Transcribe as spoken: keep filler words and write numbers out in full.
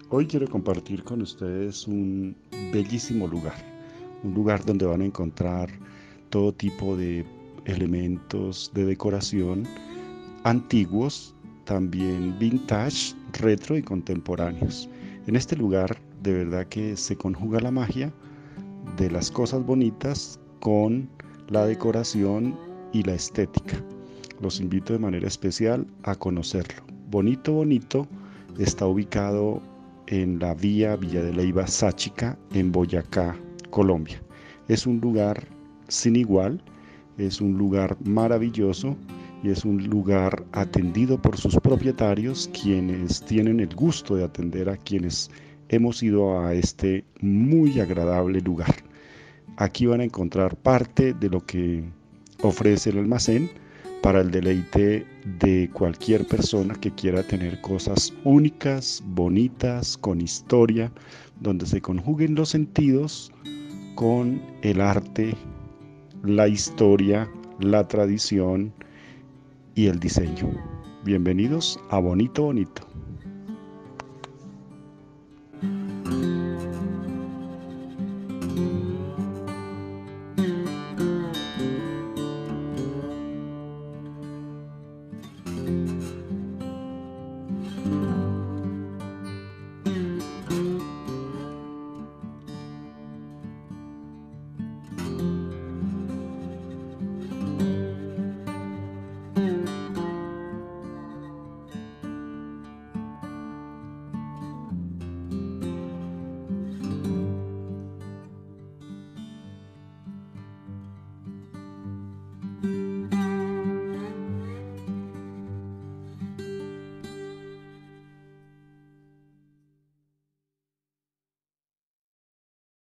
Hoy quiero compartir con ustedes un bellísimo lugar, un lugar donde van a encontrar todo tipo de elementos de decoración antiguos, también vintage, retro y contemporáneos. En este lugar de verdad que se conjuga la magia de las cosas bonitas con la decoración y la estética. Los invito de manera especial a conocerlo. Bonito, bonito está ubicado en la vía Villa de Leyva Sáchica en Boyacá, Colombia. Es un lugar sin igual, es un lugar maravilloso y es un lugar atendido por sus propietarios, quienes tienen el gusto de atender a quienes hemos ido a este muy agradable lugar. Aquí van a encontrar parte de lo que ofrece el almacén para el deleite de cualquier persona que quiera tener cosas únicas, bonitas, con historia, donde se conjuguen los sentidos con el arte, la historia, la tradición y el diseño. Bienvenidos a Bonito Bonito.